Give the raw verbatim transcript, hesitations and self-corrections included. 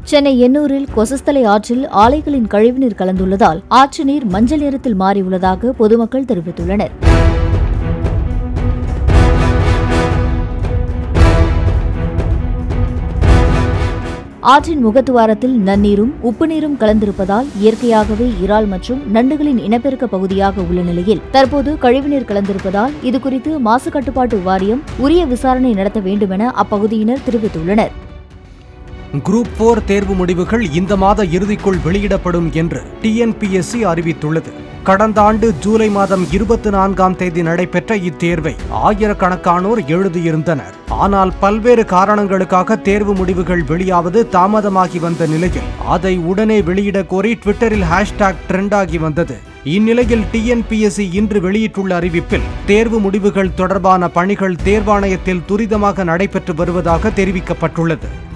சென்னை எண்ணூரில் கொசஸ்தலை ஆற்றில் ஆலைகளின் கழிவுநீர் கலந்துள்ளதால் ஆற்று நீர் மஞ்சள் நிறத்தில் மாறியுள்ளதாக பொதுமக்கள் தெரிவித்துள்ளனர். ஆற்றின் முகத்துவாரத்தில் நன்னீரும் உப்பு நீரும் கலந்திருப்பதால் இயற்கையாகவே இறால் மற்றும் நண்டுகளின் இனப்பெருக்க பகுதியாக உள்ள நிலையில் தற்போது கழிவுநீர் கலந்திருப்பதால் இதுகுறித்து மாசு கட்டுப்பாட்டு வாரியம் உரிய விசாரணை நடத்த வேண்டுமென அப்பகுதியினர் தெரிவித்துள்ளனர். குரூப் போர் தேர்வு முடிவுகள் இந்த மாத இறுதிக்குள் வெளியிடப்படும் என்று T N P S C அறிவித்துள்ளது. கடந்த ஆண்டு ஜூலை மாதம் இருபத்தி நான்காம் தேதி நடைபெற்ற இத்தேர்வை ஆயிரக்கணக்கானோர் எழுதியிருந்தனர். ஆனால் பல்வேறு காரணங்களுக்காக தேர்வு முடிவுகள் வெளியாவது தாமதமாகி வந்த நிலையில் அதை உடனே வெளியிட கோரி ட்விட்டரில் ஹேஷ்டாக் ட்ரெண்ட் ஆகி வந்தது. இந்நிலையில் T N P S C இன்று வெளியிட்டுள்ள அறிவிப்பில் தேர்வு முடிவுகள் தொடர்பான பணிகள் தேர்வாணையத்தில் துரிதமாக நடைபெற்று வருவதாக தெரிவிக்கப்பட்டுள்ளது.